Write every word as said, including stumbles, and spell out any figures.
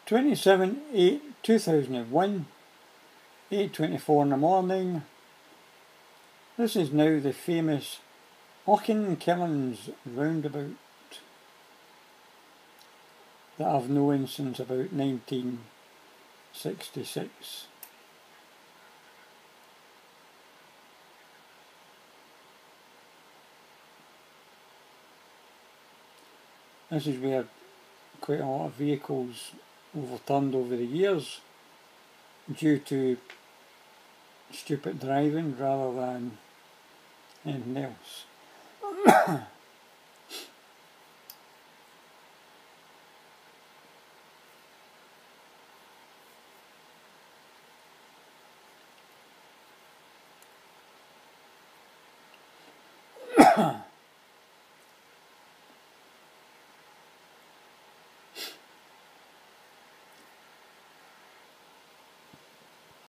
twenty-seven eight two thousand one, eight twenty-four in the morning. This is now the famous Auchinkilns roundabout that I've known since about nineteen sixty-six. This is where quite a lot of vehicles overturned over the years due to stupid driving rather than anything else. Huh.